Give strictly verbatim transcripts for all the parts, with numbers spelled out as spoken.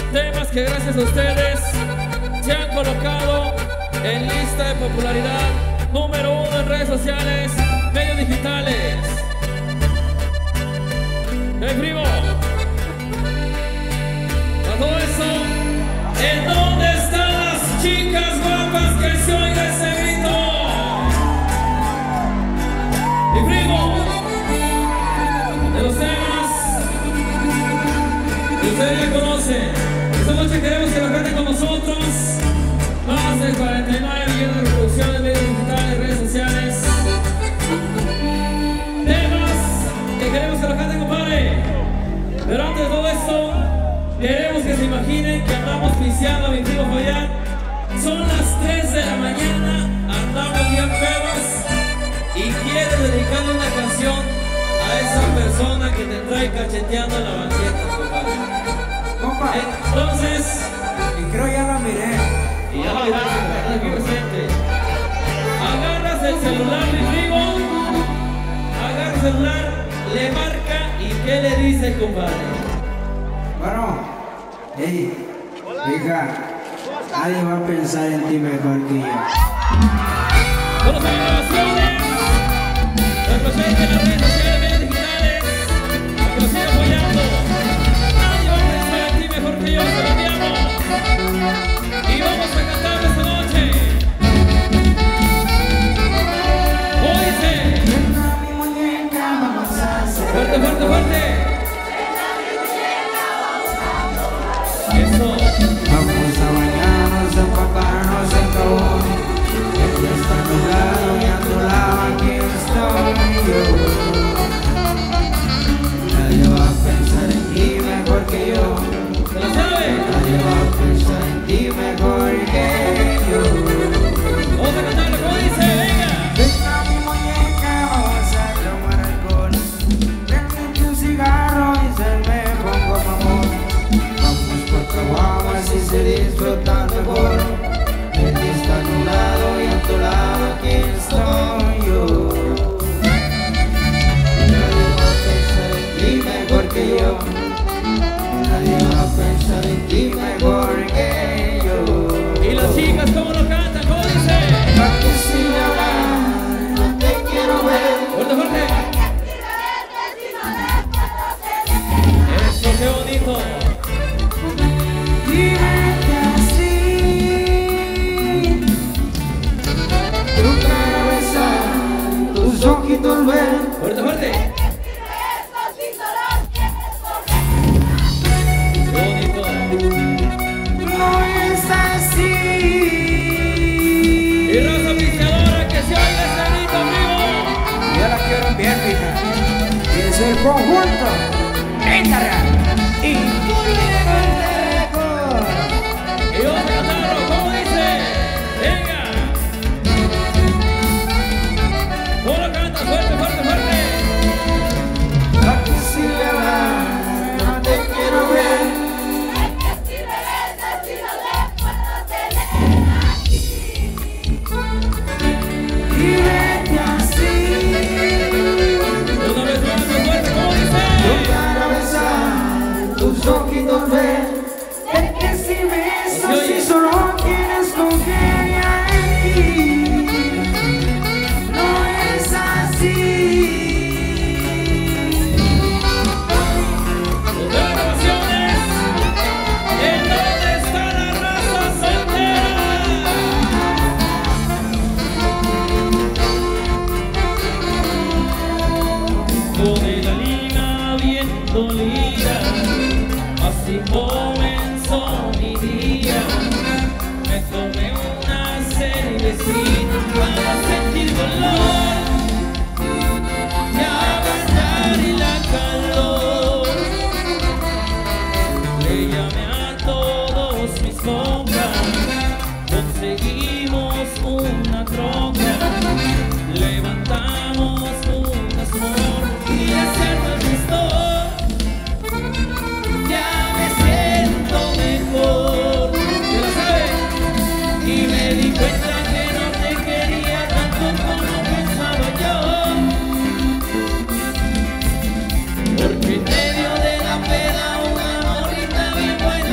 Temas que gracias a ustedes se han colocado en lista de popularidad número uno en redes sociales, medios digitales. ¡Hey, primo! A todo eso, ¿en dónde están las chicas guapas que se oiga ese grito? ¡Mi primo! De los temas que ustedes ya conocen. Esta noche queremos que lo canten con nosotros. Más de cuarenta y nueve millones de reproducciones, medios digitales, redes sociales. Temas que queremos que lo canten, compadre. Pero antes de todo esto, queremos que se imaginen que andamos piseando a mi primo Fabián. Son las tres de la mañana, andamos bien pedos y quiere dedicarle una canción a esa persona que te trae cacheteando en la banqueta, compadre. Compadre. Entonces, y creo ya la miré. Y ya lo miraste, ¿verdad? Aquí presente. Agarras el celular, mi primo. Agarra el celular, le marca y ¿qué le dice, compadre? Bueno, hey, hija, nadie va a pensar en ti mejor que yo. Con las grabaciones, represente en las redes sociales, medios digitales, para que nos siga apoyando. Nadie va a pensar en ti mejor que yo, te lo enviamos. Y vamos a cantar esta noche. ¿Cómo dice? Fuerte, fuerte, fuerte. Eso. Vamos a bañarnos, a empaparnos en jabón. El día está nublado y a tu lado aquí estoy yo. Nadie va a pensar en ti mejor que yo. ¿Se la sabe? Nadie va a pensar en ti mejor que yo. Vamos a cantarlo, ¿cómo dice? Venga. Venga mi muñeca, vamos a tomar alcohol. Prende un cigarro y se me pongo mamón. Vamos por caguamas y se disfruta mejor. El día está nublado y a tu lado aquí estoy yo. Nadie va a pensar en ti mejor que yo. Nadie va a pensar en ti mejor que yo. Y las chicas, ¿cómo lo cantan? ¿Cómo dice? Porque si me hablas, no te quiero ver. Fuerte, fuerte. Eso, qué bonito. Dime que así tu cara besar, tus ojitos ver. Fuerte, fuerte. Qué bonito. No es así. Y raza pisteadora, que se oiga ese grito, primo. Yo la quiero bien, hija. Y es el conjunto Entarra y Julián Teco. Y vamos a cantarlo, ¿cómo dice? Venga. ¿Cómo lo cantas? Fuerte, fuerte, fuerte. Aquí si me hablas, no te quiero ver. Y vete así. Una vez más, más fuerte, ¿cómo dice? Tu cara besar, tus ojitos ver. Es que si besas y solo quieres confiar en ti. No es así. Sus grabaciones. ¿En dónde está la raza soltera? Con el lima bien dolida, así comenzó mi día. Me tomé una cervecita para sentir dolor y aguantar la calor. Le llamé a todos mis compas, conseguimos una troca, levantamos un small y ese nos gustó. Ya me siento mejor, ¿te lo sabes? Y me di cuenta que no te quería tanto como pensaba yo, porque en medio de la peda una morrita bien buena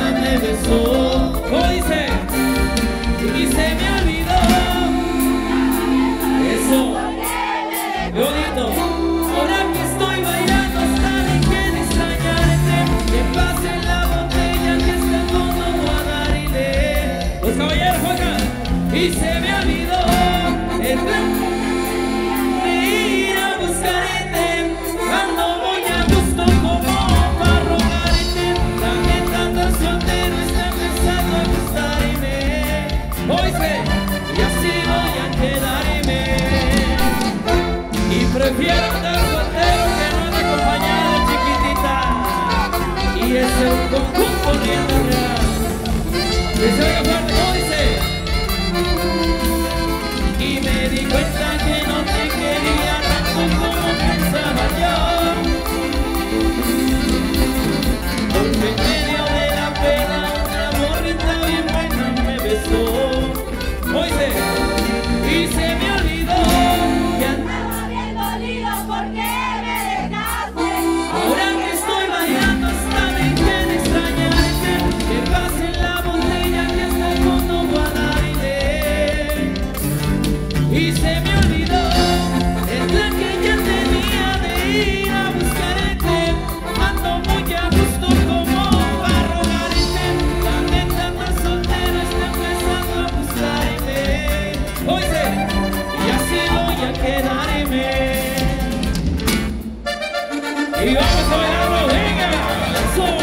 Y se me olvidó el plan de ir a buscarte. Ando muy a gusto como para rogarte. También tanto soltero está pensando en gustarme. Oíste, y así voy a quedarme. Y prefiero estar soltero que no me acompañado, chiquitita. Y ese es un conjunto riendo real. Que se oiga fuerte, ¿cómo dice? Y me di cuenta que no te quería tanto como pensaba yo, porque en medio de la pena una morrita bien buena me besó. Oíste, y se me olvidó que andaba bien dolido porque me dejaste. Ahora que estoy bailando hasta me quiere extrañarte. Que pase la botella que hasta el fondo guardaré. Y se me olvidó el plan que ya tenía de ir a buscarte. Ando muy a gusto como para rogarte. La neta más soltera está empezando a buscarme. Oíste, y así voy a quedarme. Y vamos a bailarlo, venga, eso.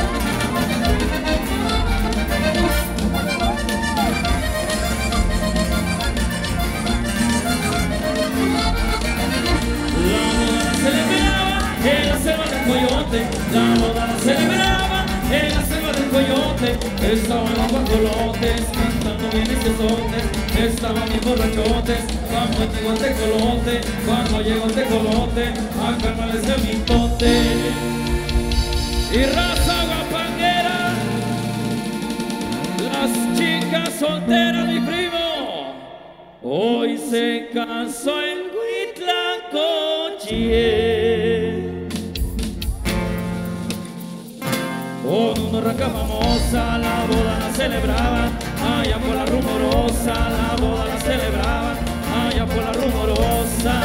En la selva del coyote, la boda la celebraba en la selva del coyote. Estaban los guajolotes cantando bien sones, estaban mis borrachotes. Cuando llegó el tecolote, cuando llegó el tecolote, a carnales de mitote. Y raza guapanguera, las chicas solteras, mi primo, hoy se casó en Huitlacoche. Con una raca famosa la boda la celebraban, allá por la rumorosa, la boda la celebraban, allá por la rumorosa.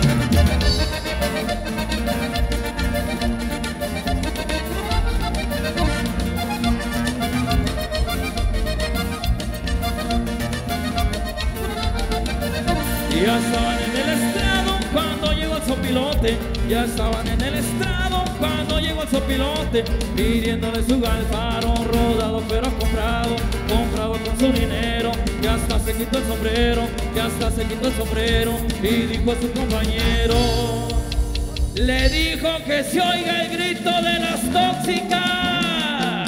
Ya estaban en el estrado cuando llegó el sopilote. Ya estaban en el estrado cuando llegó el sopilote, pidiéndole su galfaro, rodado pero comprado, comprado con su dinero. Ya hasta se quitó el sombrero, ya hasta se quitó el sombrero y dijo a su compañero, le dijo que se oiga el grito de las tóxicas.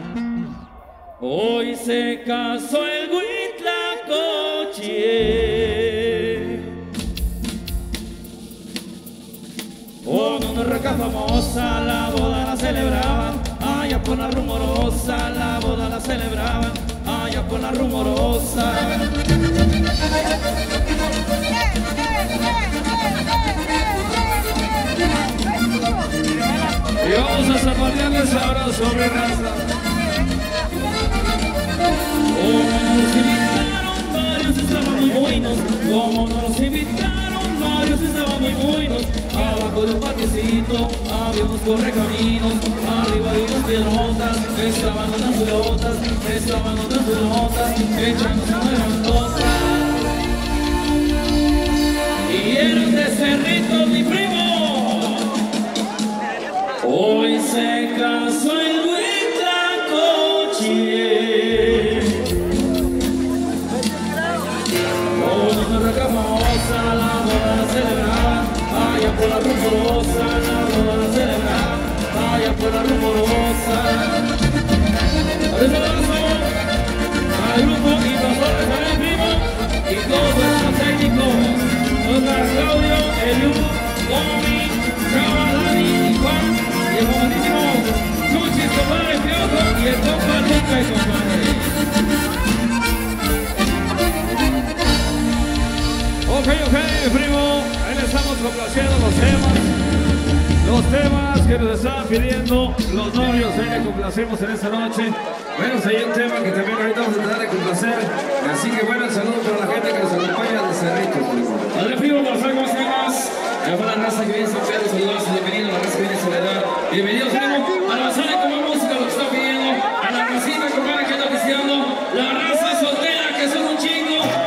Hoy se casó el Huitlacoche. Con una raca famosa la boda la celebraban, allá por la rumorosa, la boda la celebraban, allá por la rumorosa. Y vamos a zapatearles ahora sobre raza. Como nos invitaron, varios estaban muy buenos. Como nos invitaron, varios estaban muy buenos. Abajo de un patiecito había unos correcaminos, arriba de unas piedrotas estaban unas pelotas, estaban unas pelotas, echándose una grandota. Y eran de Cerrito, mi primo. Hoy se casó el Huitlacoche. Con una raca famosa la boda la celebraban, allá por la rumorosa, la boda la celebraban, allá por la rumorosa. Por eso lanzamos al grupo y nosotros para el primo y todos nuestros técnicos, Oscar, Claudio, Eliu, Tommy, Chava, Dani y Juan, y el famosísimo Chuchis, compadre Piojo y el compa Luca y compadre. Ok, ok, primo, ahí le estamos complaciendo los temas, los temas que nos estaban pidiendo los novios, ahí le complacemos en esta noche. Bueno, pues hay un tema que también ahorita vamos a tratar de complacer, así que bueno, el saludo para la gente que nos acompaña de Cerrito, primo. Hola, primo, ¿cómo están? ¿Cómo estamos? A la raza que viene San Pedro, saludos, bienvenidos a la raza que viene Soledad. Bienvenidos, primo, a la sala como música, lo que está pidiendo, a la racita, compadre, que anda pisteando, la raza soltera, que son un chingo.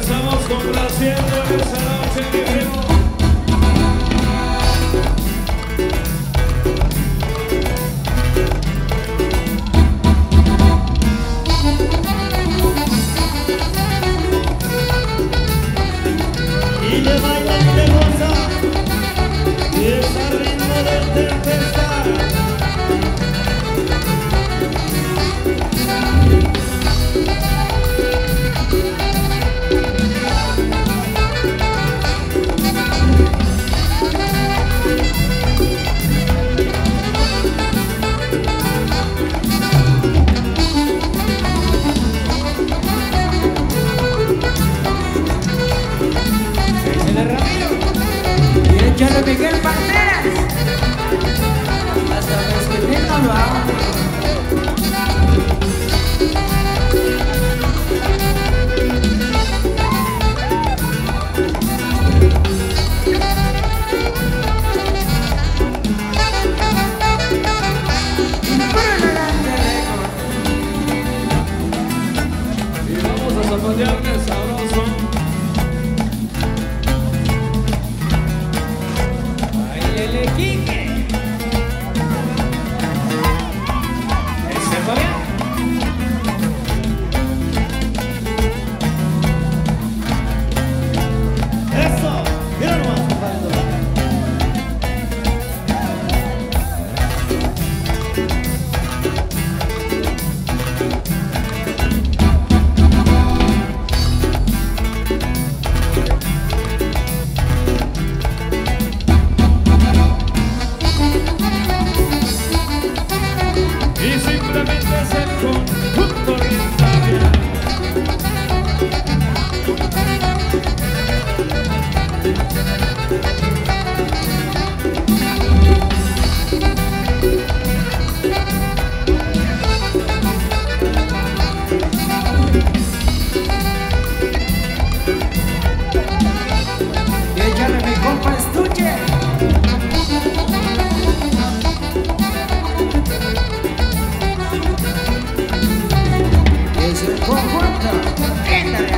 estamos complaciendo en esta noche, mi primo. Y le baila y le goza, y es al ritmo de tempestad. Échale Miguel Banderas. Hasta vez que tenga lo hago. Y vamos a zapatearle sabroso. El Quique. Ese Fabián. Eso, mira nomás, compadre. Y simplemente es el conjunto oriental. Y échale mi compa estuche. Es el conjunto. Éndale.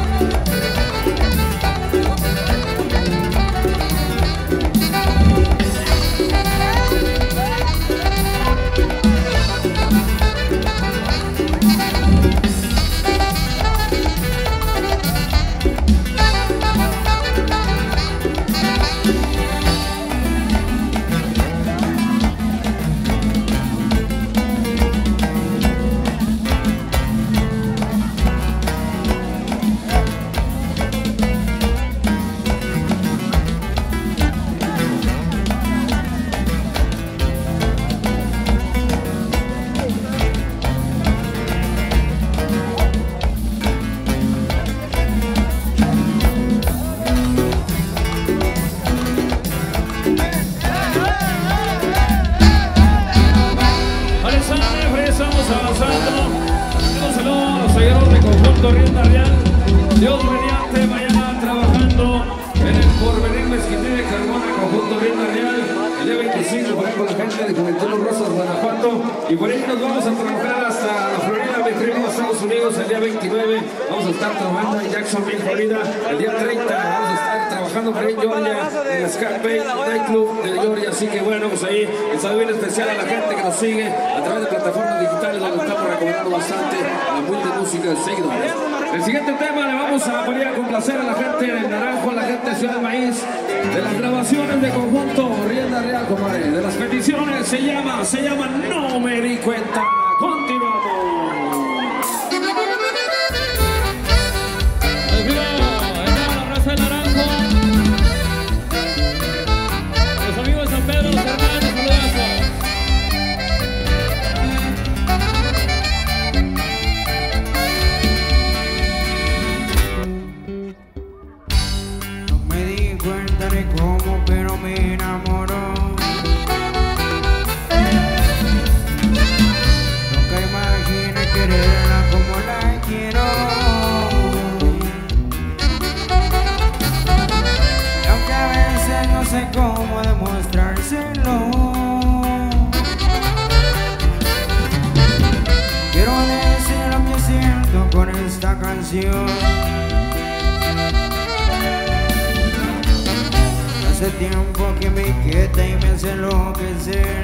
Estamos avanzando. Un saludo a los seguidores de Conjunto Rienda Real. Dios mediante, mañana trabajando en el Porvenir Mezquite de Carmona, Conjunto Rienda Real. El día veinticinco, por ahí con la gente de Juventud Los Rosas, Guanajuato. Y por ahí nos vamos a trabajar hasta la Florida, mi primo, Estados Unidos. El día veintinueve vamos a estar trabajando en Jacksonville, Florida. El día treinta vamos a estar trabajando por ahí en Georgia, en el Scarpay Night Club de Georgia. Así que bueno, pues ahí un saludo bien especial a la gente que nos sigue a través de plataformas digitales, donde estamos recomendando bastante la muy de música de seguidores. El siguiente tema le vamos a poner a complacer a la gente del Naranjo, a la gente de Ciudad del Maíz, de las grabaciones de Conjunto Rienda Real, compadre. De las peticiones se llama, se llama No Me Di Cuenta. Continuamos. Pues mira, ahí está la raza del Naranjo. Los amigos de San Pedro, los hermanos, saludazos. No me di cuenta de cómo, pero me enamoró. Nunca imaginé quererla como la quiero. Y aunque a veces no sé cómo demostrárselo, quiero decir lo que siento con esta canción. Hace tiempo que me inquieta y me hace enloquecer.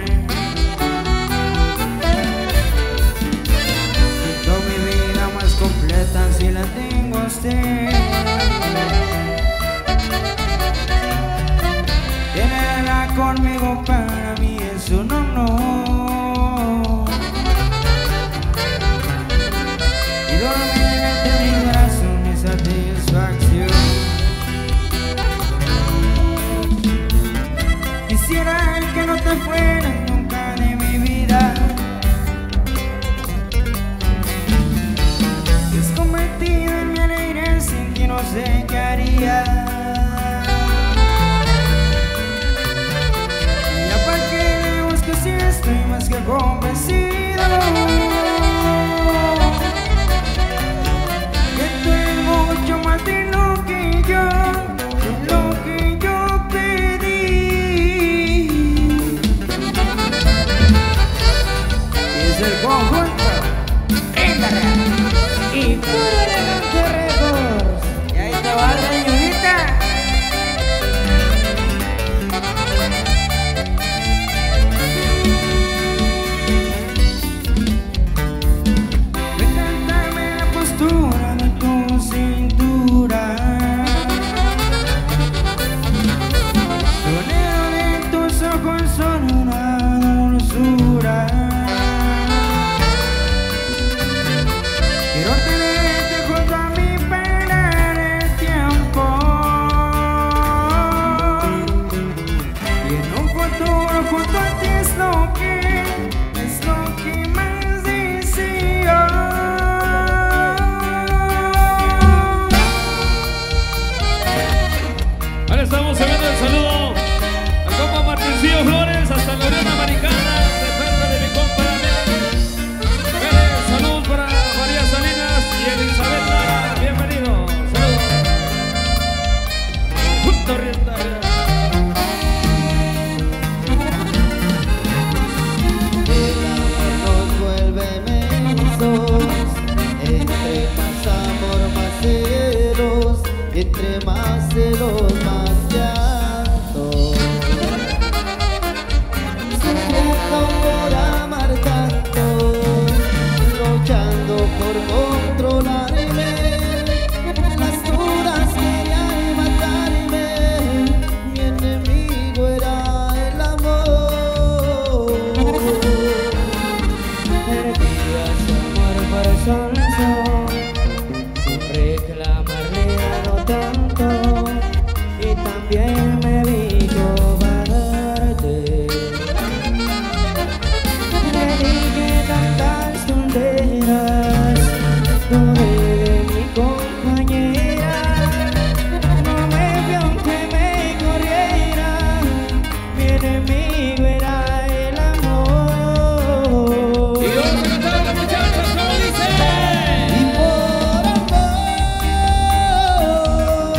Siento mi vida más completa si la tengo a usted. Tenerla conmigo para mí es un honor. Y dormir entre mis brazos mi satisfacción. Quisiera que no te fueras nunca de mi vida. Desconvertido en mi alegría sin ti no sé qué haría. Ya para qué le busco si estoy más que convencido que tú eres mucho más de lo que yo, de lo que yo pedí. Es el conjunto Éndale y puro Elegante Records. Y ahí te va la señorita. Me encanta la postura de tu cintura. Sonido de tus ojos son una dulzura. Quiero tenerte junto a mí para el tiempo. Y en un futuro junto a ti es lo que, es lo que más deseo. Ahora estamos enviando el saludo al compa Martincillo Flores hasta la Unión Americana de parte de mi compa Pérez. Saludos para María Salinas y Elizabeth Lara. Bienvenido. Saludos. Junto Oriental. El amor nos vuelve mensos, entre más amor más celos, entre más celos más llanto. Sufriendo por amar tanto, luchando por controlarme, las duras querían matarme, mi enemigo era el amor. Perdías amor por sonso, reclamarle a lo tonto, y también me vi cobardarte. Le dije tantas tonteras, lloré de mi compañera. No me vio aunque me corriera, mi enemigo era el amor. Y vamos a cantar a las muchachas como dice. Y por amor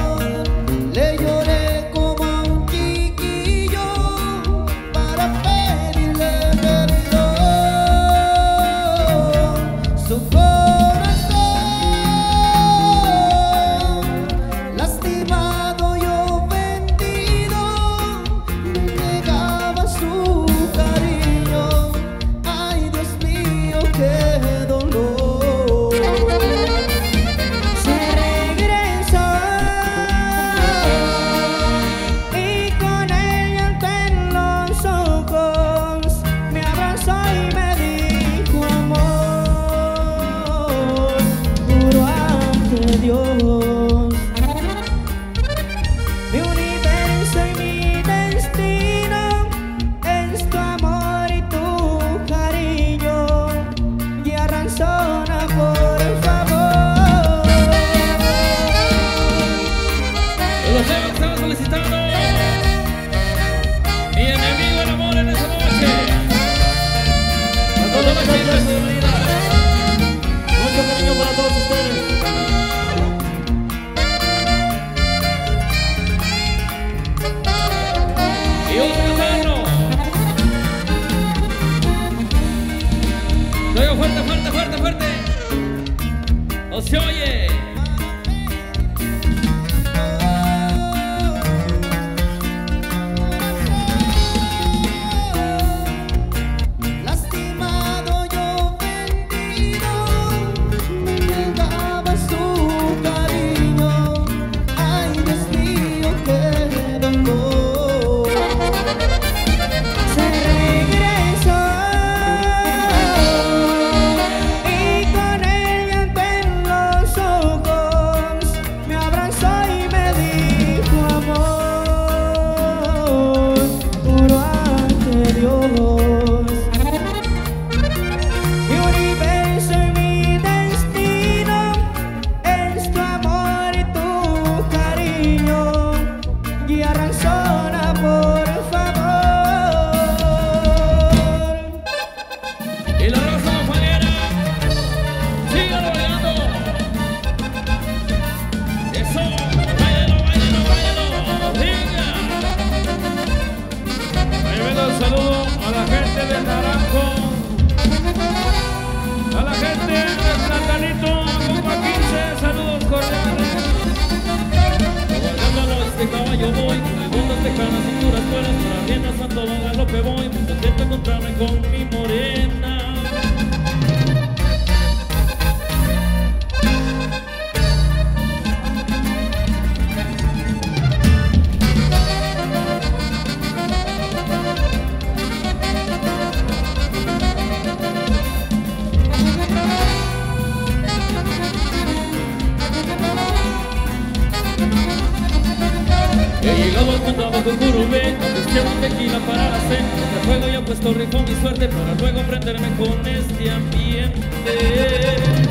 todo el mundo abajo curubé, ofrecieron tequila para la cena. De fuego yo he puesto rifo mi suerte para luego prenderme con este ambiente.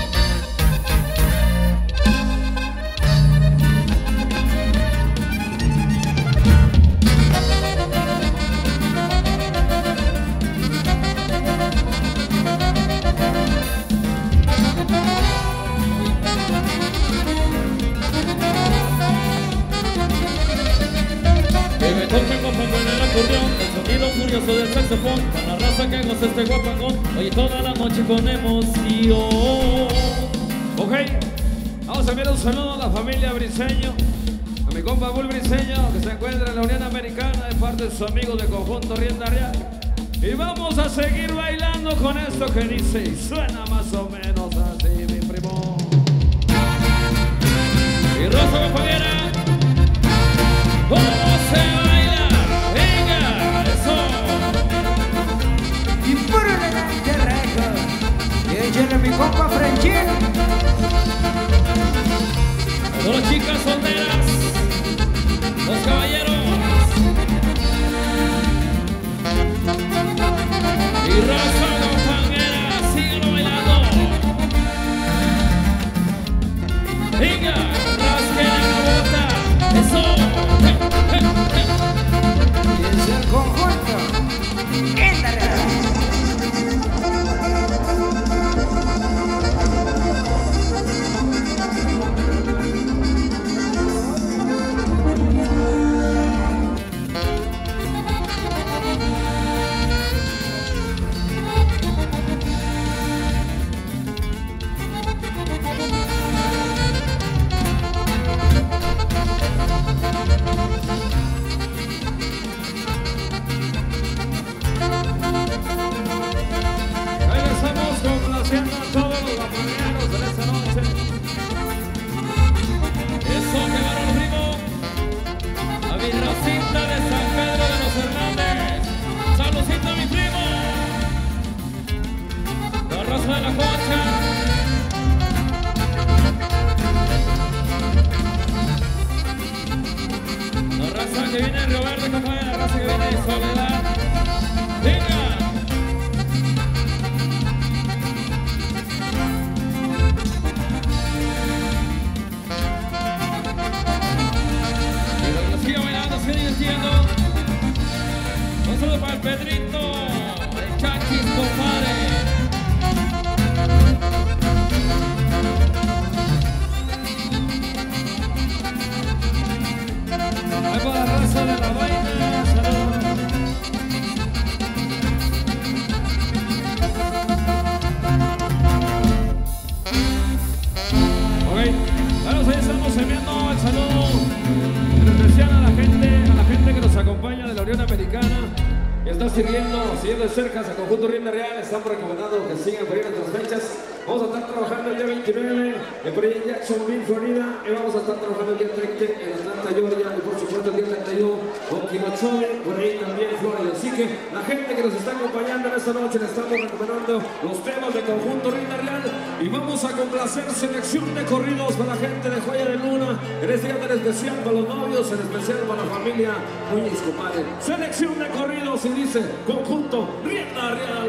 El sonido furioso del saxofón, para la raza que goza este guapangón, oye toda la noche con emoción. Ok, vamos a enviar un saludo a la familia Briseño, a mi compa Bull Briseño, que se encuentra en la Unión Americana, de parte de sus amigos de Conjunto Rienda Real. Y vamos a seguir bailando con esto que dice y suena más o menos así, mi primo. Y Rosa compañera, ¿cómo se baila? Venga, eso. Y puro elegante record. Y échale mi compa Frenchín. Todas las chicas solteras, los caballeros. Y Rosa compañera, síguelo bailando. Venga, rasquen la bota. Eso. Y es el conjunto. Éndale. Siguiendo de cerca a Conjunto Rienda Real, estamos recomendando que sigan por ahí nuestras fechas. Vamos a estar trabajando el día veintinueve en por ahí en Jacksonville, Florida, y vamos a estar trabajando el día treinta en Atlanta, Georgia, y por supuesto el día treinta y uno con Quinochone, por ahí también Florida. Así que la gente que nos está acompañando en esta noche, le estamos recomendando los temas de Conjunto Rienda Real y vamos a complacer selección de corridos para la gente de Joya de Luna, en este día tan especial para los novios, en especial para la familia Muñiz, compadre. Selección de corridos y dice Conjunto Rienda Real.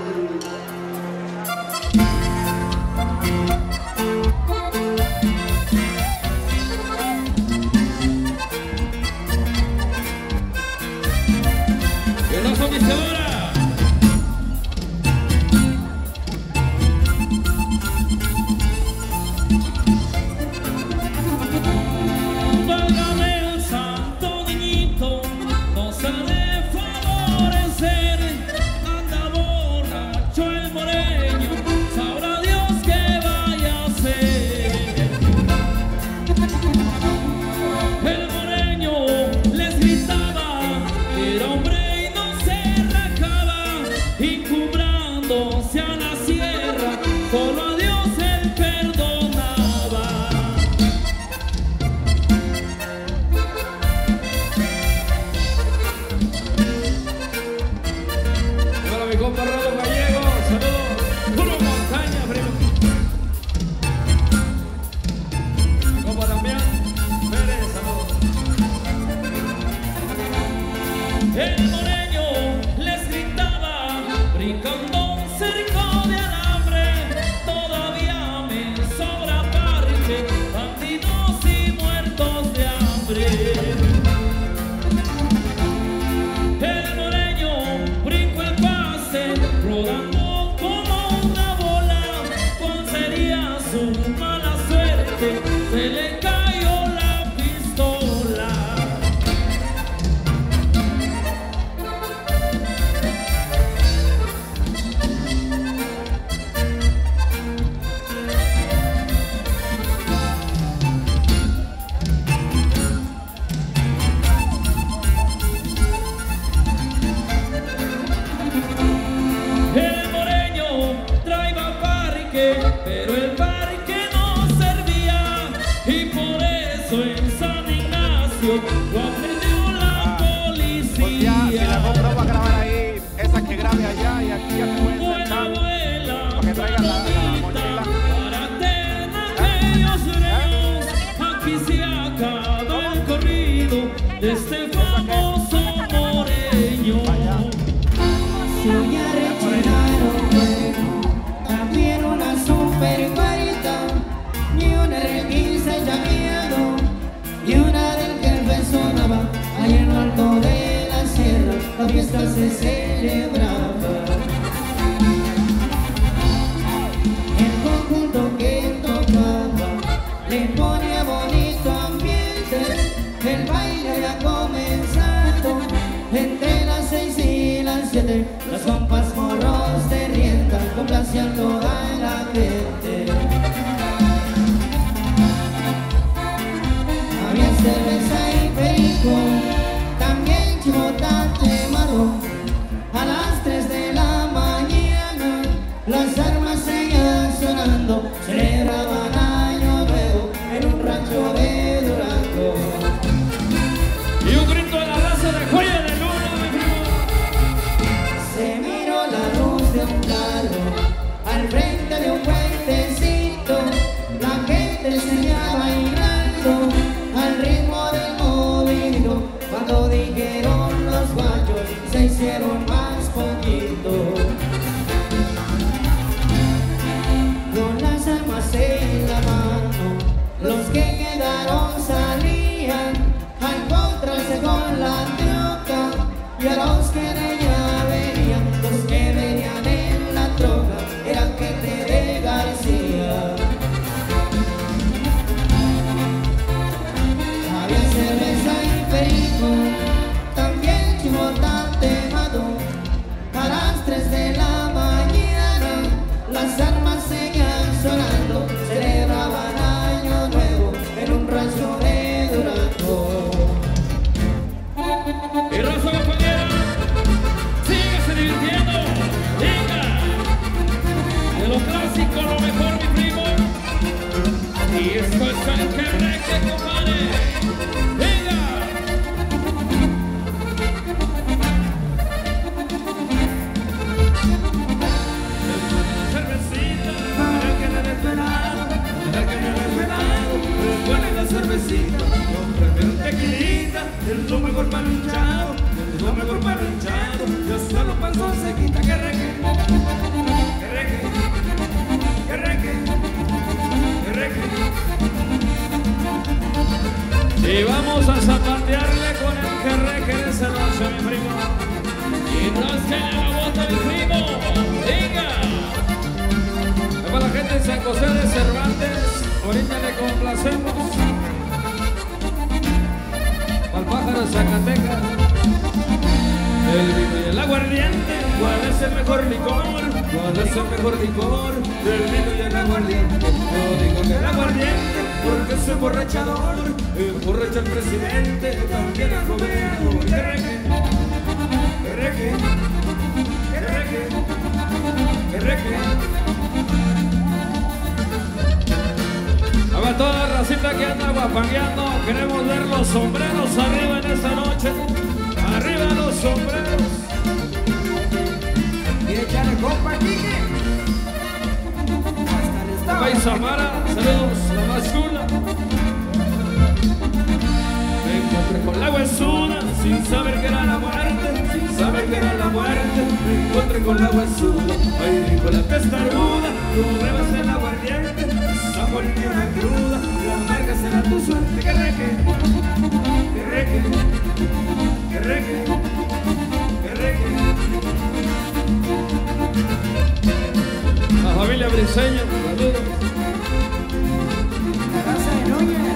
Válgame el santo niñito, no se ha de favorecer. Anda borracho el moreño, sabrá Dios qué vaya a hacer. El moreño les gritaba, brincando un cerco de alambre. Todavía me sobra parche, bandidos y muertos de hambre. El moreño brincó el pase, rodando como una bola. ¿Cuál sería su mala suerte? Se le cayó la pistola. El moreño traía parque, pero el parque no servía, y por eso en San Ignacio lo aprendió la policía. Pues ya, si la compró va a grabar ahí, esa que grabe allá y aquí ya te pueden Buena sentar abuela, para que traigan la, la mochila. para tener aquellos reos, aquí se acaba el corrido de este famoso moreño. Se oye rechinar un juego, también una super guarita, y una requisa llameado, y una del que el beso sonaba, allá en lo alto de la sierra, la fiesta se celebraba. El conjunto que tocaba le ponía bonito ambiente, el baile había comenzado entre las seis y las siete. Los compas morros de rienda complacían toda la gente. Había cerveza y perico, también chivotante marrón. A las tres de la mañana las armas seguían sonando, celebraban año nuevo en un rancho de Durango. Y un grito de la raza de Joya de Luna, mi primo. Se miró la luz de un carro al frente de un puentecito. La gente seguía bailando al ritmo del movimiento. Cuando dijeron los guayos, se hicieron más poquitos. Con las armas en la mano, los que quedaron salían a encontrarse con la troca, y a los que de ella venían, los que venían en la troca eran gente de García. Había cerveza y perico, también chivotante madón. A las tres de la mañana las armas seguían sonando, celebraban año nuevo en un rancho de Durango. Y raza compañera, síguese divirtiendo, venga. De lo clásico lo mejor, mi primo. Y esto es el que reque, compadre. Venga. Cervecita, el que me desvelado, el que me desvelado, ponen la cervecita, yo prefiero tequilita, es lo mejor para el hinchado, es lo mejor para el hinchado, yo solo paso se quita que reque, que reque, que reque, que reque. Y vamos a zapatearle con el que reque de esa noche, mi primo. Y rasquenle la bota, mi primo. Venga. Para la gente de San José de Cervantes, ahorita le complacemos. Al pájaro de Zacatecas, el vino y el aguardiente. ¿Cuál es el mejor licor? ¿Cuál es el mejor licor? El vino y el aguardiente. Yo digo que el aguardiente, porque es emborrachador. Emborracha al presidente, también al gobierno. Que reque, que reque, que reque, que reque. A toda la racita que anda guapangueando, queremos ver los sombreros arriba en esta noche. Arriba los sombreros. Y echarle copa, Quique. Hasta el estado. País Samara, saludos, la más chula. Me encontré con la huesuda sin saber que era la muerte. rico el agua suda, ay rico la testaruda, tú bebas el aguardiente, sabor y una cruda, la amarga será tu suerte, que reque, que reque, que reque, que reque. La familia Briseño, saludos. La raza de Núñez.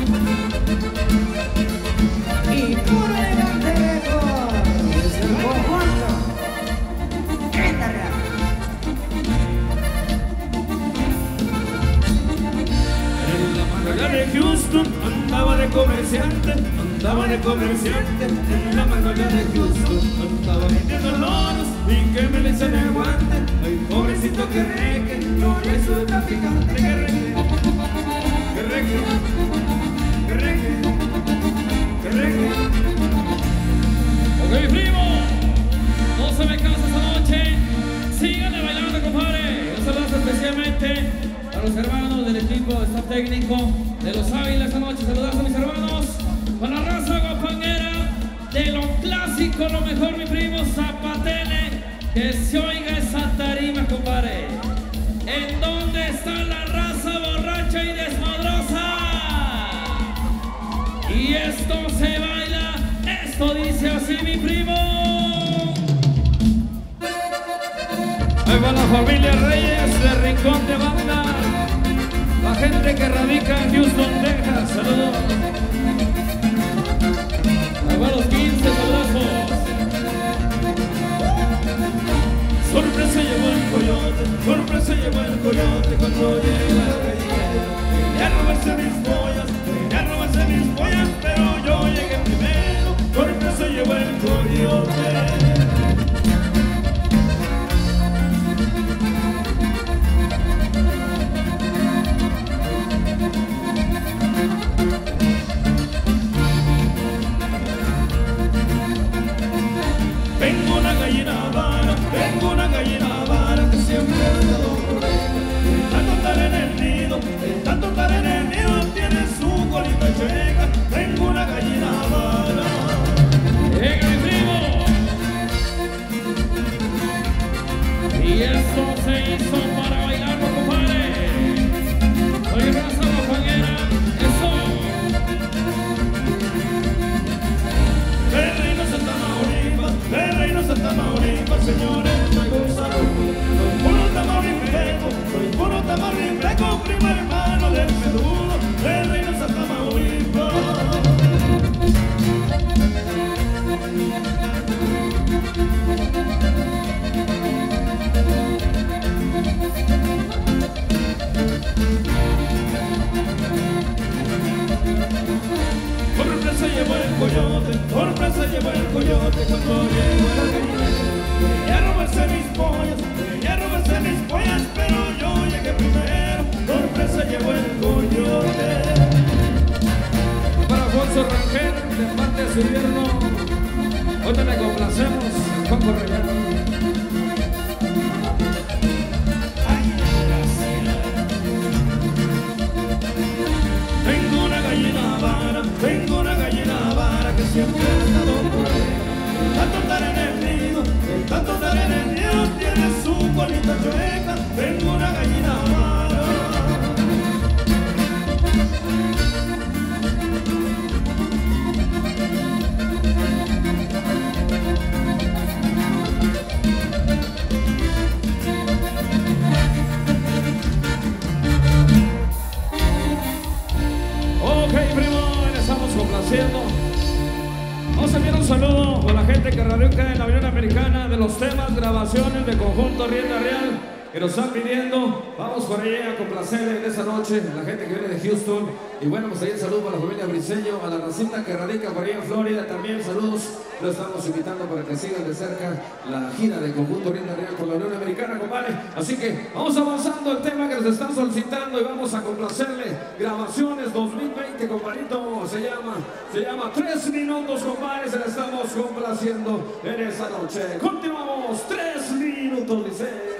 Y puro elegante viejo. Desde el conjunto. Esta real. En la mañana de Houston andaba de comerciante, andaba de comerciante. En la mañana de Houston andaba vendiendo loros y que me le echan el guante. Ay, pobrecito que reque, no le soy traficante. Que reque, que reque, que reque, que reque. Ok, primo, no se me cansa esta noche. Síganle bailando, compadre. Un saludo especialmente a los hermanos del equipo, staff técnico de Los Áviles esta noche. Saludos a mis hermanos con la raza guapanguera de lo clásico, lo mejor, mi primo. Zapatele, que se oiga esa tarima, compadre. ¿En dónde está la raza borracha y desmadrosa? Y esto se baila, esto dice así, mi primo. Ahí va la familia Reyes de Rincón de Banda, la gente que radica en Houston, Texas. Saludos. Ahí va los quince, saludazos. Sorpresa llevó el coyote, sorpresa llevó el coyote cuando llega la gallina. Quería robarse mis pollas, quería robarse mis pollas, pero yo llegué primero. Sorpresa llevó el coyote. Tengo una gallina vara, tengo una gallina vara que siempre ha dado por ella. De tanto estar en el nido, de tanto estar en el nido, tiene su colita checa. Tengo una gallina vara. ¡Llega mi primo! Y esto se hizo para bailarlo, compadre. Oye, raza guapanguera, eso. El reino Santa Tamaulipas, el reino Santa Tamaulipas, señores, soy Gonzalo. Soy puro tamaulipeco, soy puro tamaulipeco, primo hermano del peludo, el reino Santa Tamaulipas. Sorpresa llevó el coyote, sorpresa llevó el coyote cuando llegó la gallina. Quería robarse mis pollas, quería robarse mis pollas, pero yo llegué primero. Sorpresa llevó el coyote. Para Alfonso Rangel, de parte de su yerno, hoy te le complacemos el Coco Relleno. Tengo una gallina vara, tengo una gallina vara que siempre ha estado por ella. De tanto estar en el nido, de tanto estar en el nido, tiene su colita chueca. Tengo una gallina vara. Ok, primo, le estamos complaciendo. Vamos a enviar un saludo a la gente que radica en la Unión Americana de los temas, grabaciones de conjunto Rienda Real que nos están pidiendo. Vamos por ahí a complacerle en esta noche a la gente que viene de Houston. Y bueno, pues ahí un saludo para la familia Briseño, a la racita que radica por ahí en Florida también. Saludos, lo estamos invitando para que sigan de cerca la gira de conjunto Rienda Real con la Unión Americana, compadre. Así que vamos avanzando el tema que nos están solicitando y vamos a complacerle. Grabaciones dos mil veinte, compadrito, se llama, se llama Tres Minutos, compadre, se le estamos complaciendo en esa noche. Continuamos, Tres Minutos, dice.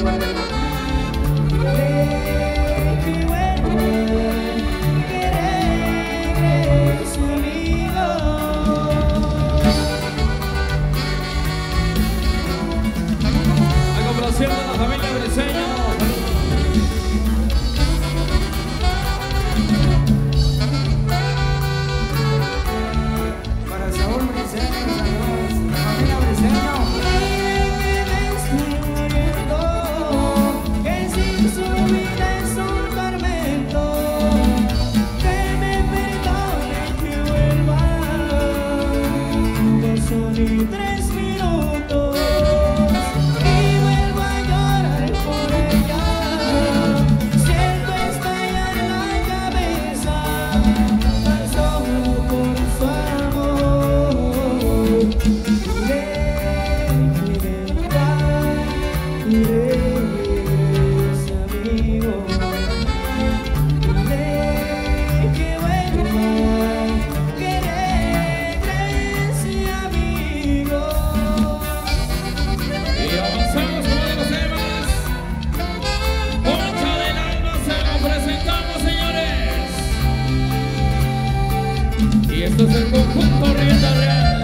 Esto es el conjunto Rienda Real.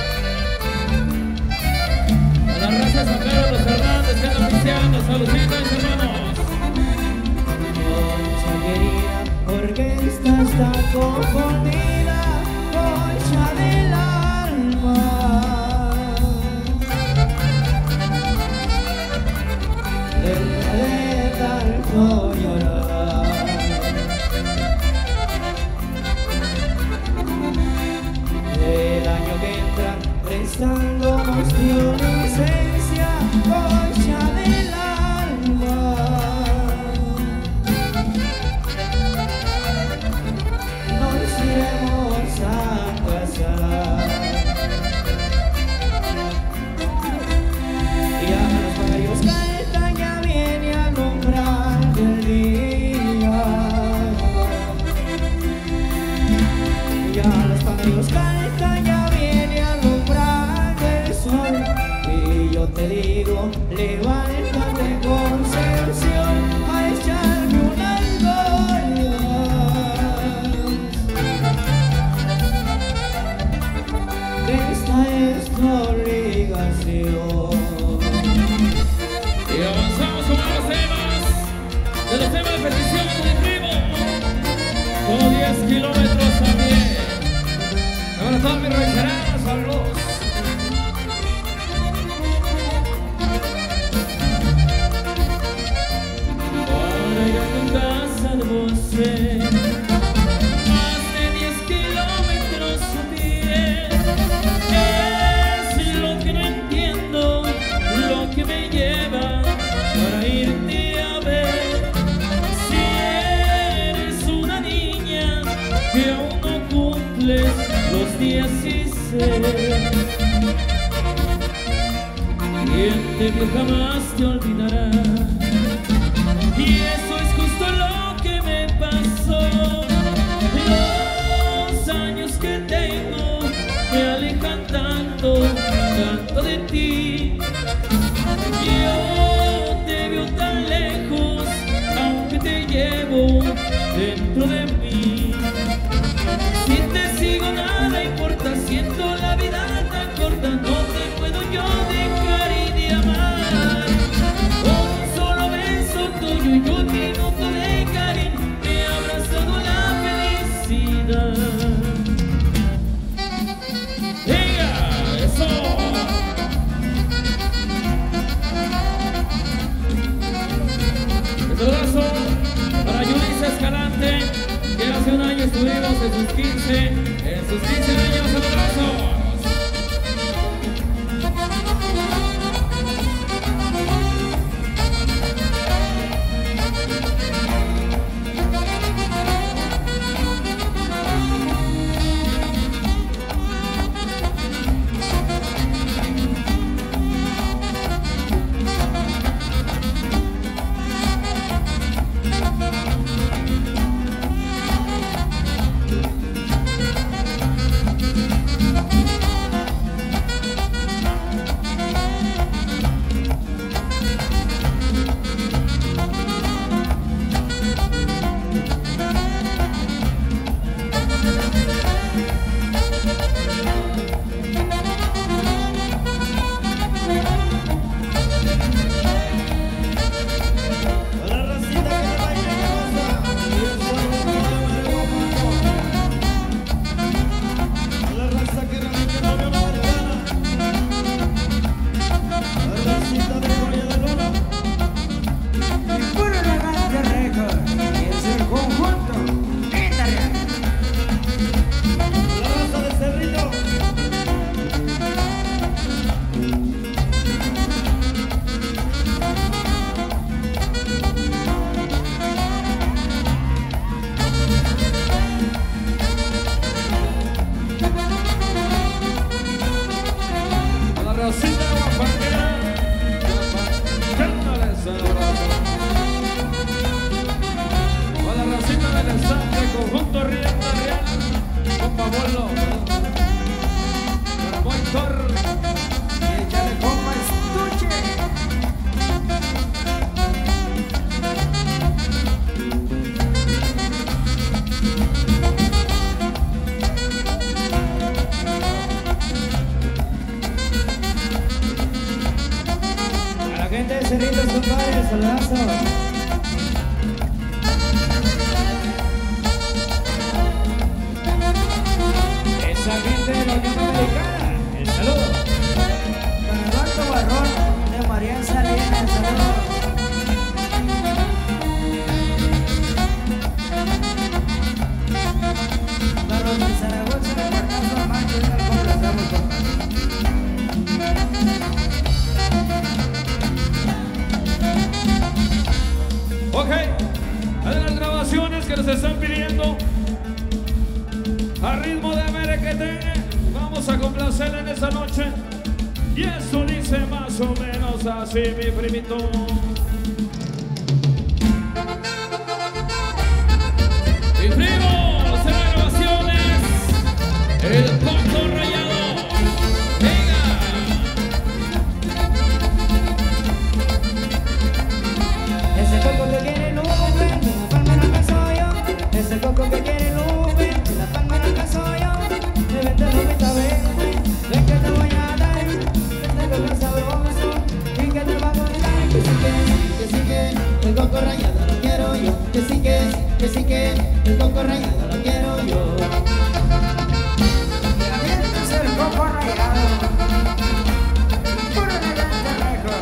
A la raza San Pedro los Hernández que andan pisteando. Saludcita, mis hermanos. Concha querida, porque estás tan confundida, concha del alma. Deja de tanto llorar. El año que entra, prestándonos dio licencia, concha del alma. Nos iremos a casar. Y a los caballos cantan, ya viene a alumbrar el día. Y a los caballos cantan, ya viene a alumbrar el sol. Y yo te digo, levántate Concepción, a echarme un algodón. Esta es tu obligación. Y avanzamos con los temas de los temas de petición en vivo. Como diez kilómetros también. Ahora todos mis rancheranos, saludos. Para ir a tu casa debo hacer más de diez kilómetros a pie. Es lo que no entiendo, lo que me lleva para irte a ver. Si eres una niña que aún no cumples los dieciséis, quien te vio jamás te olvidará. Y eso es justo lo que me pasó. Los años que tengo me alejan tanto, tanto de ti. Yo te veo tan lejos, aunque te llevo dentro de mí. Si te sigo nada importa, siento la vida tan corta, no te puedo yo dejar y de amar. Un solo beso tuyo y un minuto de cariño me ha abrazado la felicidad. ¡Venga! ¡Eso! Este abrazo para Yulisa Escalante, que hace un año estuvimos en sus quince, en sus quince años. Un abrazo. Esa gente de la Unión Americana, el saludo. Don Eduardo Barrón de María Salinas, el saludo. Carlos de Zaragoza, de Guardazo, Macho, y al complazamos con Ok, de las grabaciones que nos están pidiendo a ritmo de merequete, vamos a complacer en esta noche. Y eso dice más o menos así, mi primito. Mi primo, las grabaciones, el Coco Rayado. Venga. ese coco que quiere nube, la palma no alcanzo yo. Ese coco que quiere nube, la palma no alcanzo yo. De vente lobita, vente, ven que te voy a dar. Este coco sabroso y que te va a gustar. Que sí que, que sí que, el coco rayado lo quiero yo. Que sí que, que sí que, el coco rayado lo quiero yo. Es el coco rayado. Puro elegante récord.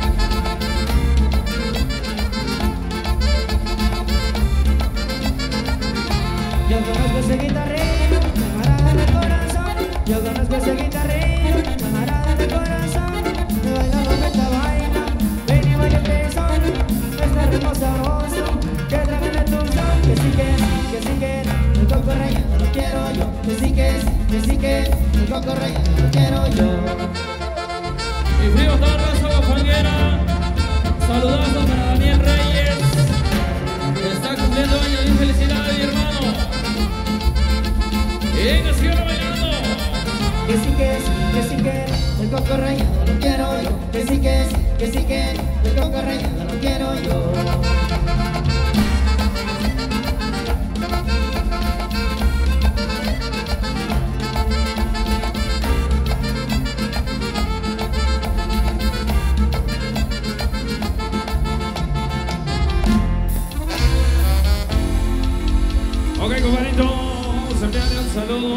Yo conozco ese guitarrero, camarada de corazón. Yo conozco ese guitarrero, camarada de corazón. Me baila la meta, baila, ven y baila el pezón. Este ritmo sabroso, que trágame tu son. Que sí que, que sí que, el coco rayado lo quiero yo. Que sí que, que sí que, el coco rayado lo quiero yo. Mi primo Torres, Agua Fanguera. Saludazo para Daniel Reyes, que está cumpliendo años. Y felicidades, mi hermano. Venga, sigue bailando. Que sí que, que sí que, el coco rayado lo quiero yo. Que sí que, que sí que, el coco rayado lo quiero yo. Ok, compadrito, vamos a enviarle un saludo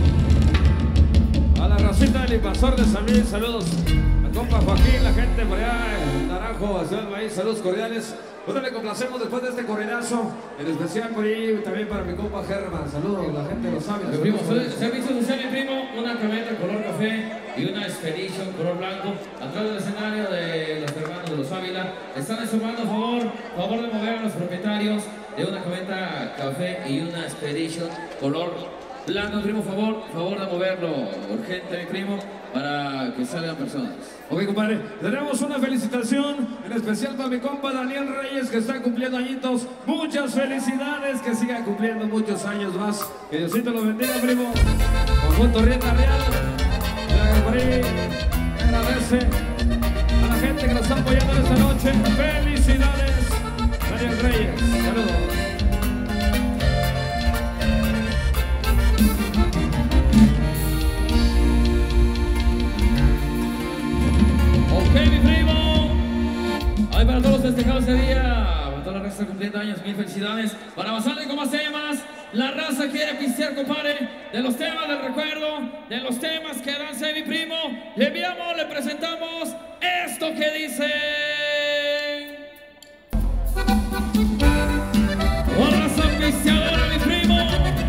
a la racita del invasor de San Luis. Saludos al compa Joaquín, la gente por allá en Naranjo, hacia el maíz, saludos cordiales. Bueno, le complacemos después de este corridazo, en especial por ahí también para mi compa Germán. Saludos, la gente lo sabe. Mi primo, servicio social, mi primo, una camioneta color café y una Expedition color blanco atrás del escenario de los hermanos de los Ávila. Están informando a favor, favor de mover a los propietarios de una camioneta café y una Expedition color blanco. Primo, favor, favor de moverlo urgente, mi primo, para que salgan personas. Ok, compadre, tenemos una felicitación en especial para mi compa Daniel Reyes, que está cumpliendo añitos. Muchas felicidades, que siga cumpliendo muchos años más. Que Diosito lo bendiga, primo. Conjunto Rienda Real. Eh, por ahí agradece a la gente que nos está apoyando esta noche. Felicidades, Daniel Reyes. Saludos. Ok, mi primo. Ay, para todos los festejados ese día, para toda la raza cumpliendo años, mil felicidades. Para avanzarle con más temas, la raza quiere pistear, compadre. De los temas del recuerdo, de los temas que danza mi primo, le enviamos, le presentamos esto que dice. Oh, raza pisteadora, mi primo.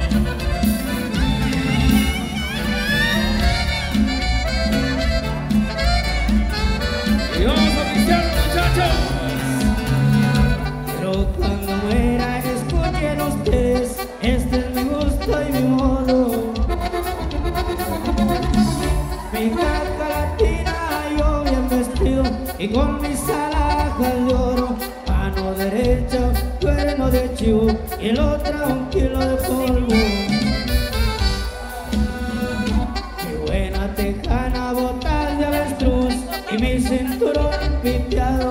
Y vamos a pistear, muchachos. Pero cuando muera escuchen ustedes, este es mi gusto y mi modo. Mi caca latina, yo bien vestido y con mis alhajas de oro. Mano derecha, cuerno de chivo y el otro un kilo de polvo. Mi buena tejana, botas de avestruz y mi cinturón piteado.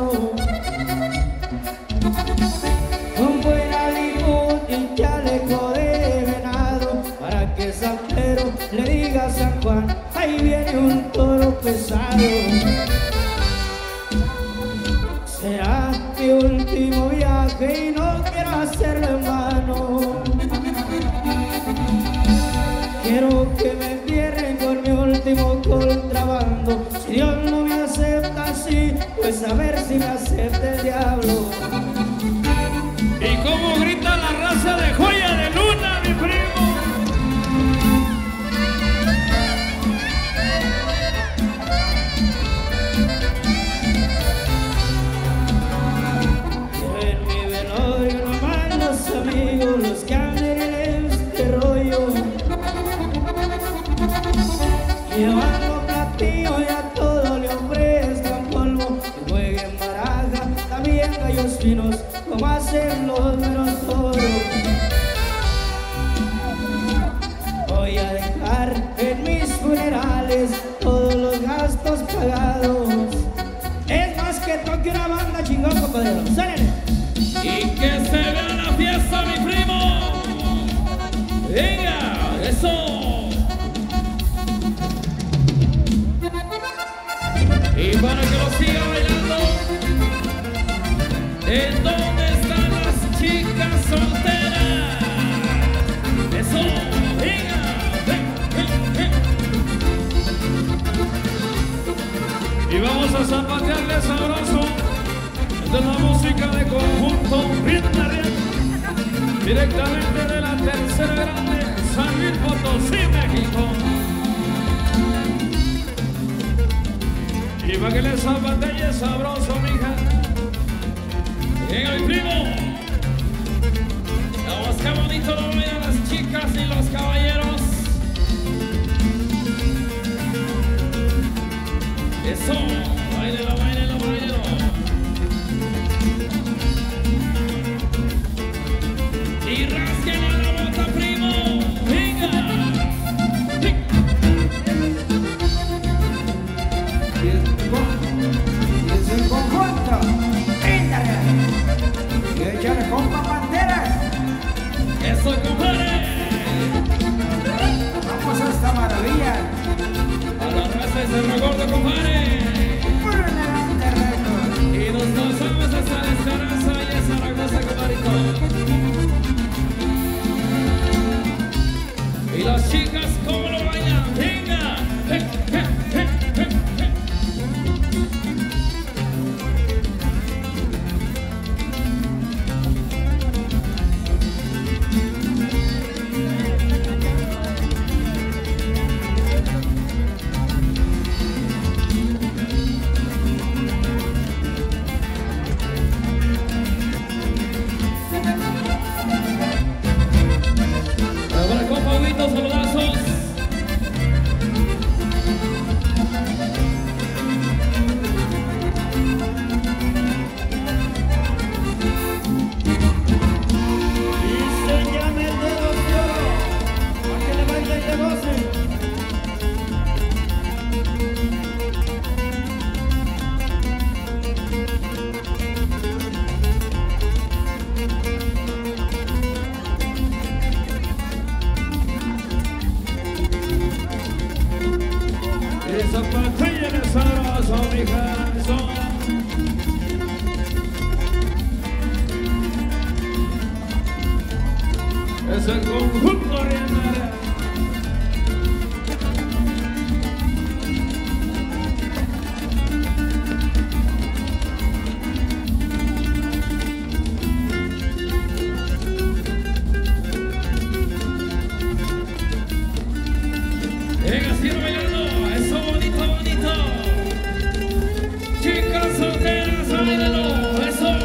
Un buen alimut y un chaleco de venado, para que San Pedro le diga a San Juan, ahí viene un toro pesado. Será mi último último viaje y no quiero hacerlo en vano. Quiero que me entierren con mi último contrabando. Si Dios no me acepta así, pues a ver si me acepta el diablo. ¿Y cómo grita la raza de Joya de Luna, mi primo? En mi velorio nomás los amigos, los que anden en este rollo, llevando platillo y a todo le ofrezcan polvo, que jueguen baraja, también gallos finos, como hacen los menos toros. Voy a dejar en mis funerales todos los gastos pagados. Es más que toque una banda chingón, compadre. ¡Sálele! Y que se vea la fiesta, mi primo. Venga, eso. Y para que lo siga bailando, ¿en dónde están las chicas solteras? Eso, venga, ven, ven, ven. Y vamos a zapatearle sabroso de la música de conjunto Rienda Real, directamente de la tercera grande, San Luis Potosí, México. Y para que le zapatelle sabroso, mija. Venga, mi primo. Vamos, qué bonito lo vean las chicas y los caballeros. Eso, bailelo, bailelo, bailelo. Y rásquenle a la bota, primo. Venga. Sí. Y es el conjunto. ¡Éndale! Y échale compa banderas. Eso, compadre. Vamos a esta maravilla. A la raza de Cerro Gordo, compadre. Por un grande reto. Y nos gozamos hasta la Esperanza y a Zaragoza, compadrito. Y las chicas, ¿cómo lo bailan? ¡Venga! ¡Eh, eh, eh, eh, eh! Para compa Huguito, saludazos. Y se llama el dedo de oro, para que le bailen y le gocen. Y zapatillas sabroso, mija. Eso. Es el conjunto Rienda Real. Venga, sigue bailando. Eso, bonito, bonito. Chicas solteras, bailalo. Eso.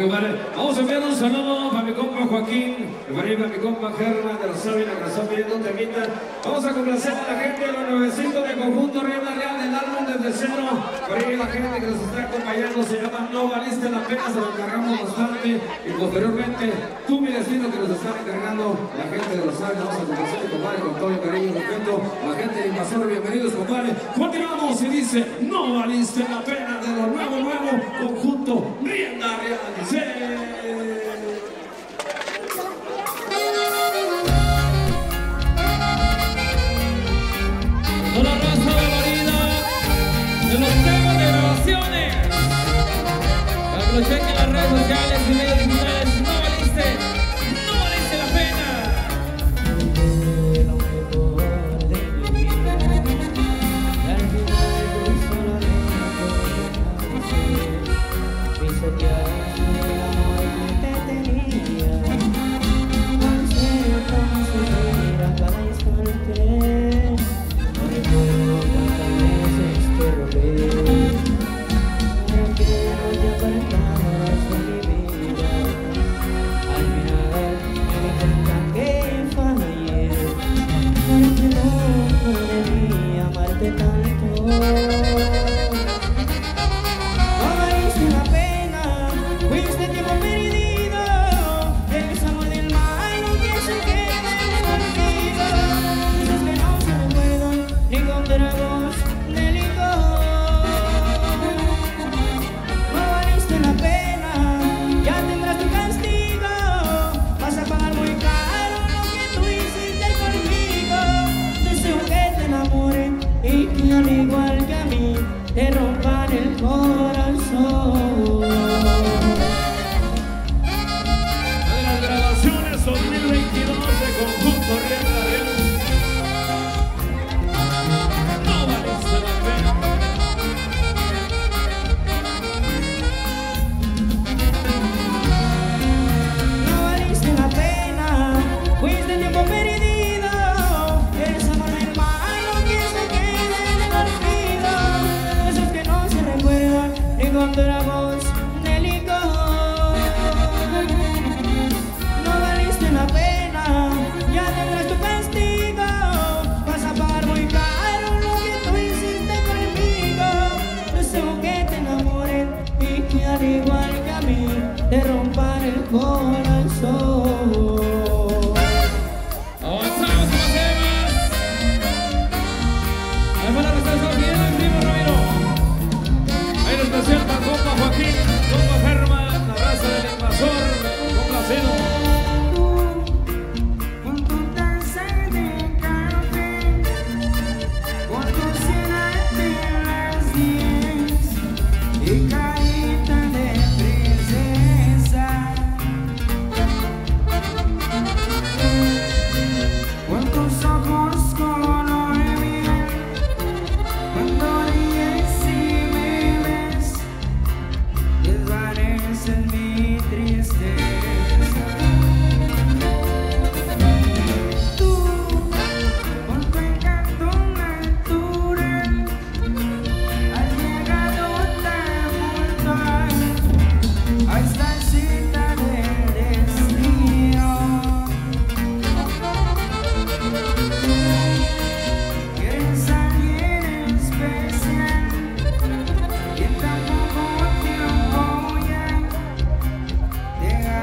compadre. Vamos a enviar un saludo para mi compa Joaquín, para mi compa Germán de la Sábina, que nos están pidiendo un temita. Vamos a complacer a la gente de los nuevecitos de Conjunto Rienda Real del álbum Desde Cero. Por ahí la gente que nos está acompañando se llama No Valiste la Pena, se lo encargamos bastante. Y posteriormente, Tú Mi Destino, que nos están encargando la gente de los Sábanas. Vamos a complacer, compadre, con todo el cariño y respeto. La gente de Invasor, bienvenidos, compadre. Continuamos y dice, no valiste la pena, de lo nuevo, nuevo, Conjunto Rienda Real. Dice... Toda la raza dolorida de los temas de grabaciones. Para que lo chequen las redes sociales y medios digitales. No valiste, no valiste la pena. Lo mejor de mi vida, y al final tú solo me mi soñar, el amor que te tenía, no sé cómo sufrir a cada instante. No recuerdo cuántas veces te robé, para que no te apartaras de mi vida. Al final me di cuenta que fallé, porque no debía amarte tanto. No valiste la pena, fuiste tiempo perdido, el sabor del mal que se queda en el olvido. Dices que no se recuerdan ni con tragos de licor. No valiste la pena, ya tendrás tu castigo. Vas a pagar muy caro lo que tú hiciste conmigo. Deseo que te enamoren y que al igual que a mí te rompan el corazón. De las grabaciones dos mil veintidós de Conjunto Rienda Real. No valiste la pena. No valiste la pena, fuiste tiempo perdido, eres amor del malo que se queda en el olvido. Esos que no se recuerdan ni con tragos de licor. No valiste la pena, ya tendrás tu castigo. Vas a pagar muy caro lo que tú hiciste conmigo. Deseo que te enamoren y que al igual que a mí te rompan el corazón. Avanzamos con los temas. Ahí va la respuesta bien, el primo Ramiro. Ahí nos presenta compa Joaquín, compa Germán, la raza del Invasor, complacido. Con tu taza de café, con tu cena de las diez y carita de princesa, con tus ojos color miel, cuando ríes y me ves, desvanece mi tristeza. Tú, con tu encanto natural, has llegado tan puntual a esta cita del destino. Eres alguien especial y en tan poco tiempo ya te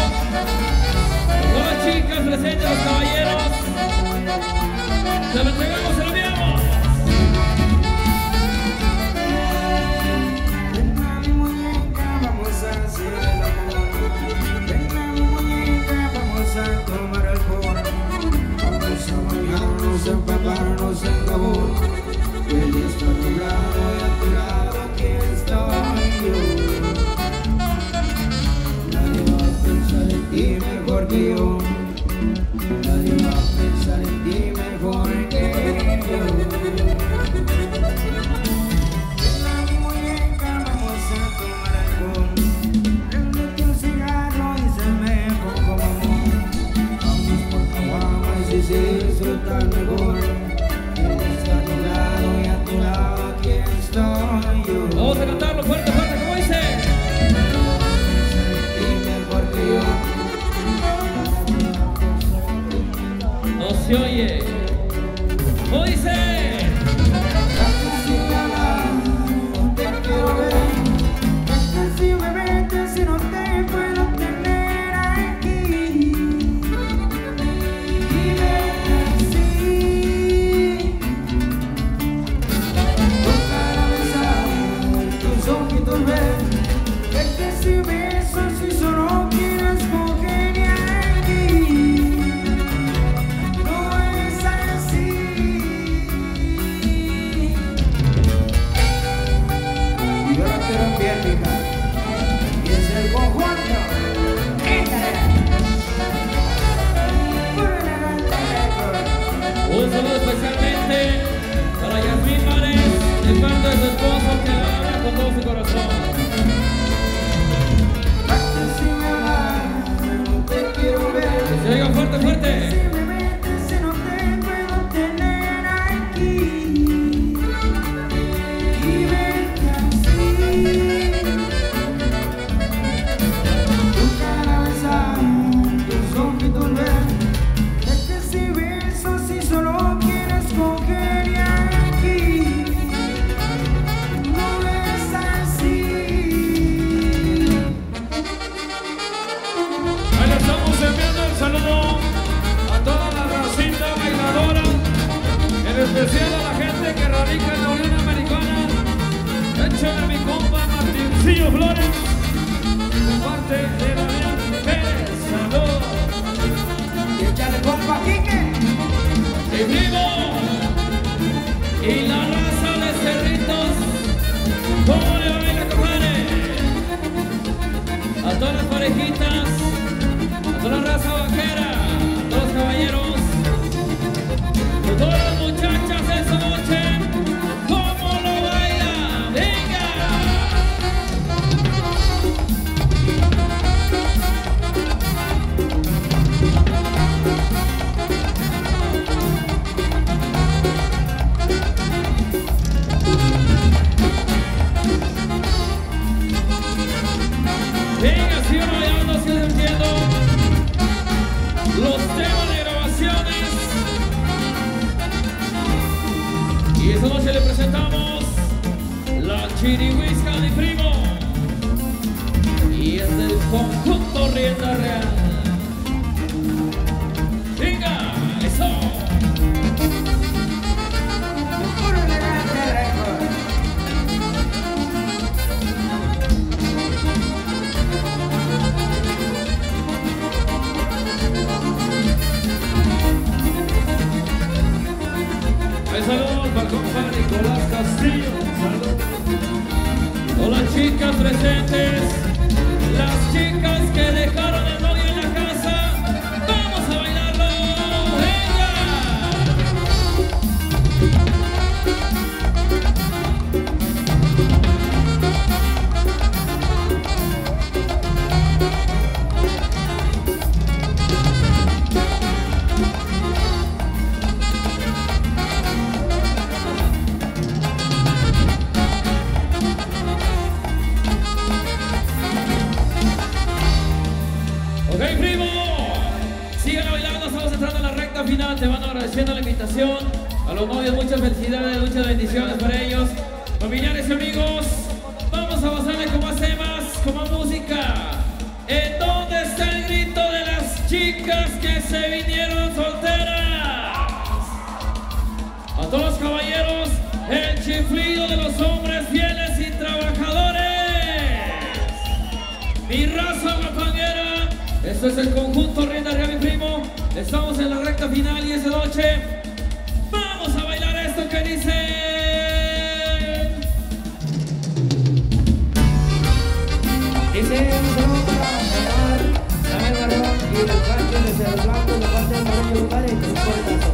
Todas las chicas presentes, los caballeros. Se lo entregamos, se lo enviamos. Ven a mi muñeca, vamos a hacer el amor. Ven a mi muñeca, vamos a tomar alcohol. Vamos a bañarnos, a empaparnos en jabón. Él está a tu lado y a tu lado aquí estoy yo. Nadie va a pensar en ti mejor que yo. Nadie va a pensar en ti mejor que yo. Ven a mi muñeca, vamos a tomar alcohol. Prendete un cigarro y se me pongo mamón. Vamos por caguamas y se disfrutan mejor. Él está a tu lado y a tu lado aquí estoy yo. Vamos a cantarlo fuerte, fuerte, ¿cómo dice? Y mejor que yo. No se oye. ¿Cómo dice? Si me hablas, no te quiero ver. Es que si me metes y no te puedo tener aquí. Y vete así. Tu cara besar, tus ojitos ver. Es que si besos y solo quieres coger aquí. No es así. Y ahora quiero enviar mi cara. Y es el conjunto. Un saludo especialmente para Yasmín Mares, de parte de su esposo que la ama con todo su corazón. Si me hablas, no te quiero ver. Se oiga fuerte, fuerte. Si me metes y no te puedo tener aquí. Y vete así. Tu cara besar, tus ojitos ver. Es que si besos y solo quieres coger aquí. No es así. Ahí le estamos enviando el saludo a toda la racita bailadora, en especial a la gente que radica en la Unión Americana. Échale a mi compa Martincillo Flores, de parte de Damián Pérez. Saludos. Y échale compa Quique. Y primo. Y la raza de Cerritos. ¿Cómo le baila, compadre? A todas las parejitas, a toda la raza vaquera, a todos los caballeros, a todas las muchachas de esta noche. ¿Cómo lo baila? ¡Venga! Venga, sigo bailando, sigo sintiendo los temas de grabaciones. Y esta noche le presentamos la chirigüisca de primo. Y es del conjunto Rienda Real. Venga, eso. Puro elegante récord. Un saludo para el compa Nicolás Castillo. Salud. Todas las chicas presentes, las chicas que dejaron el novio en la casa, vamos a bailarlo. ¡Venga! Ok, primo, sigan bailando, estamos entrando en la recta final. Te van agradeciendo la invitación. A los novios, muchas felicidades, muchas bendiciones para ellos. Familiares y amigos, vamos a pasarle con más temas, con más música. ¿En dónde está el grito? chicas que se vinieron solteras. A todos los caballeros, el chiflido de los hombres fieles y trabajadores. Mi raza guapanguera. Esto es el conjunto Rienda Real, mi primo. Estamos en la recta final y esa noche vamos a bailar esto que dice. Dice un saludo para Omar, Samuel Barrón y el Franklin de Cerro Blanco, la parte de Mario Lugares, con un cortazo.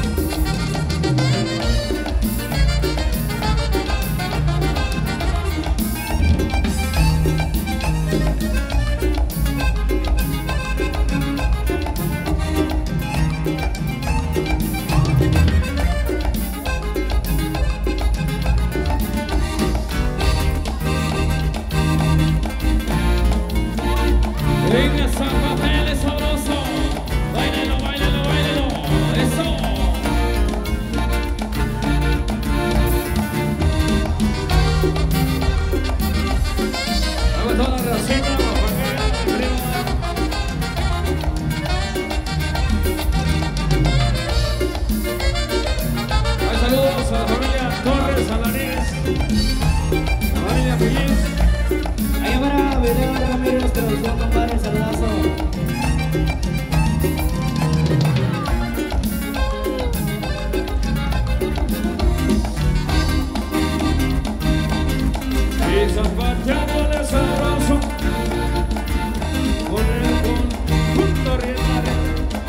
Venga, San Rafael es sabroso. Báilelo, báilelo, báilelo. Eso. Vamos a toda la racita, guapanguera, mi primo. Hay saludos a la familia Torres, Alanés, la familia Feliz. Ahí para Video Ramírez, producción, compadre, saludazo. Y zapateándole sabroso con el conjunto Rienda Real.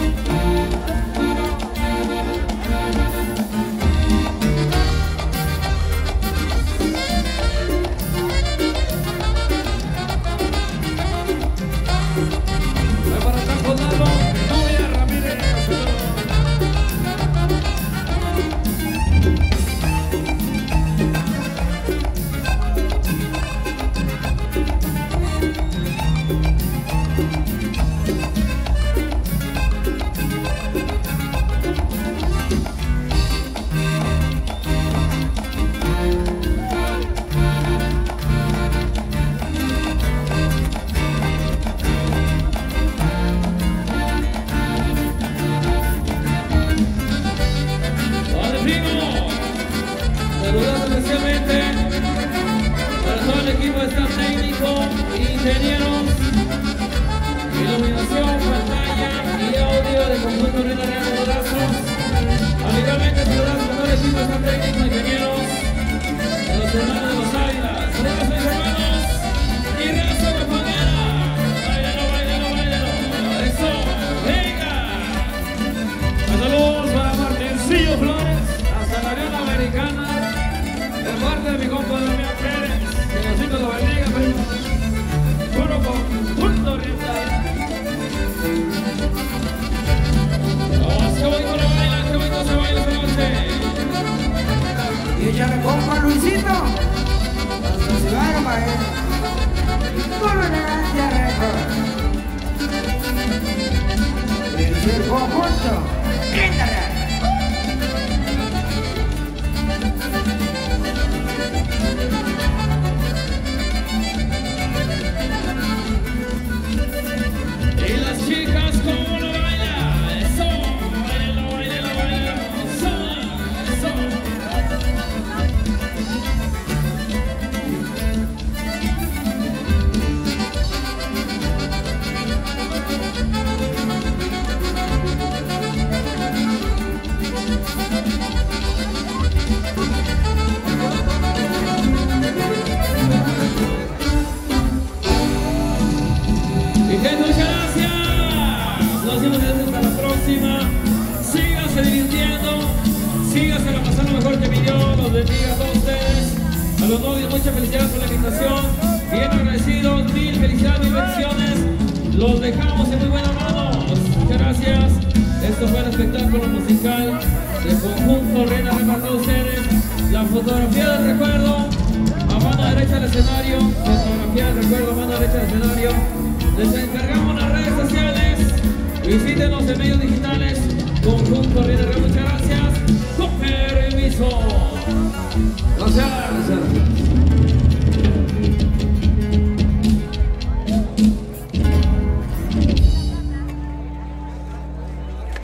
Voy para acá con Lalo, novia Ramírez. Vale, primo. Saludos especialmente para todo el equipo de staff técnico, ingenieros, iluminación, pantalla y audio de conjunto Rienda Real de Abrazos. Amigablemente saludamos a todo el equipo de staff técnico, ingenieros, a los hermanos de los Águilas. Saludos a mis hermanos y raza guapanguera. Báilalo, báilalo, báilalo. Eso, venga. Saludos para Martincillo Flores, hasta la Unión Americana, de parte de mi compa Damián Pérez, que Diosito lo bendiga, primo. Puro conjunto Rienda Real. Vamos, qué bonito lo bailan, qué bonito se baila esta noche. Y échale compa Luisito. Hasta se va a maer. Con una gracia récord. Es el conjunto Rienda Real. Y las chicas, ¿cómo lo bailan? Eso, bailalo, bailalo, bailalo. Eso, eso. Y gente, muchas gracias. Nos vemos hasta la próxima. Síganse divirtiendo. Síganse la pasando mejor que mi Dios. Los bendiga a todos ustedes. A los novios, muchas felicidades por la invitación. Bien agradecidos. Mil felicidades, mil bendiciones. Los dejamos en muy buenas manos. Muchas gracias. Esto fue el espectáculo musical del conjunto Rienda Real para todos ustedes. La fotografía del recuerdo a mano derecha del escenario. Fotografía del recuerdo a mano derecha del escenario. Les encargamos las redes sociales. Visítenos en medios digitales. Conjunto Rienda Real, muchas gracias. Con permiso. Gracias.